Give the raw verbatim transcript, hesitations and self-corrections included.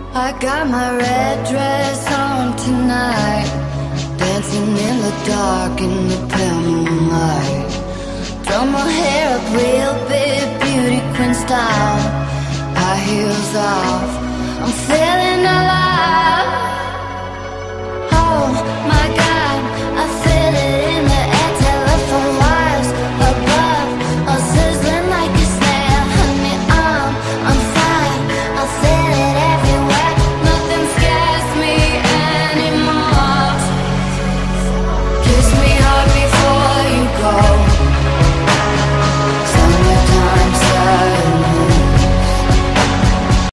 I got my red dress on tonight, dancing in the dark in the pale moonlight. Done my hair up real big, beauty queen style, high heels off. I'm feeling alive.